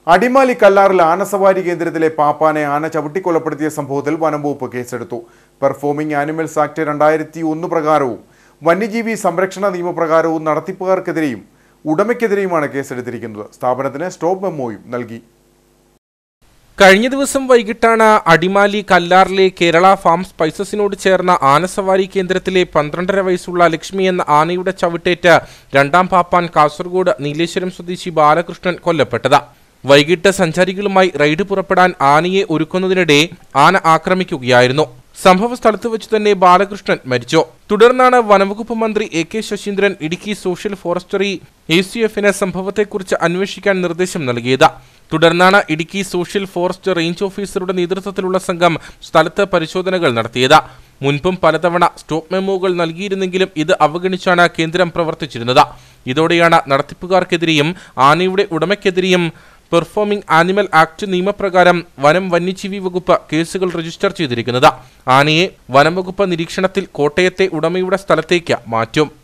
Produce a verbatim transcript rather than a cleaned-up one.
അടിമാലി കല്ലാറിൽ ആനസവാരി കേന്ദ്രത്തിലെ പാപ്പാനെ ആന ചവിട്ടിക്കൊലപ്പെടുത്തിയ സംഭവത്തിൽ വനംവകുപ്പ് കേസെടുത്തു. പെർഫോമിംഗ് ആനിമൽസ് ആക്ട് രണ്ടായിരത്തി ഒന്ന് പ്രകാരവും വന്യജീവി സംരക്ഷണ നിയമപ്രകാരവും നടത്തിപ്പുകാർക്കെതിരെയും ഉടമയ്ക്കെതിരെയുമാണ് കേസെടുത്തിരിക്കുന്നത്. സ്ഥാപനത്തിന് സ്റ്റോപ്പ് മെമ്മോയും നൽകി. കഴിഞ്ഞ ദിവസം വൈകിട്ടാണ് അടിമാലി കല്ലാറിലെ കേരള ഫാം സ്പൈസസിനോട് ചേർന്ന ആനസവാരി കേന്ദ്രത്തിലെ പന്ത്രണ്ടര വയസ്സുള്ള ലക്ഷ്മി എന്ന ആനയുടെ ചവിട്ടേറ്റ് രണ്ടാം പാപ്പാൻ കാസർഗോഡ് നീലേശ്വരം സ്വദേശി ബാലകൃഷ്ണൻ കൊല്ലപ്പെട്ടത്. വൈകിട്ട് സഞ്ചാരികളുമായി റൈഡ് പുറപ്പെടാൻ ആനയെ ഒരുക്കുന്നതിനിടെ ആന ആക്രമിക്കുകയായിരുന്നു. സംഭവ സ്ഥലത്ത് വെച്ച് തന്നെ ബാലകൃഷ്ണൻ മരിച്ചു. തുടർന്നാണ് വനംവകുപ്പ് മന്ത്രി A K Saseendran Idukki social forestry A C എഫിന് സംഭവത്തെക്കുറിച്ച് അന്വേഷിക്കാൻ നിർദ്ദേശം നൽകിയത്. തുടർന്നാണ് ഇടുക്കി സോഷ്യൽ ഫോറസ്റ്റ് റേഞ്ച് ഓഫീസറുടെ നേതൃത്വത്തിലുള്ള സംഘം സ്ഥലത്ത് പരിശോധനകൾ നടത്തിയത്. മുൻപും പലതവണ സ്റ്റോപ്പ് മെമ്മോകൾ നൽകിയിരുന്നെങ്കിലും ഇത് അവഗണിച്ചാണ് കേന്ദ്രം പ്രവർത്തിച്ചിരുന്നത്. ഇതോടെയാണ് നടത്തിപ്പുകാർക്കെതിരെയും ആനയുടെ ഉടമയ്ക്കെതിരെയും പെർഫോമിംഗ് ആനിമൽ ആക്ട് നിയമപ്രകാരം വനം വന്യജീവി വകുപ്പ് കേസുകൾ രജിസ്റ്റർ ചെയ്തിരിക്കുന്നത്. ആനയെ വനം വകുപ്പ് നിരീക്ഷണത്തിൽ കോട്ടയത്തെ ഉടമയുടെ സ്ഥലത്തേക്ക് മാറ്റും.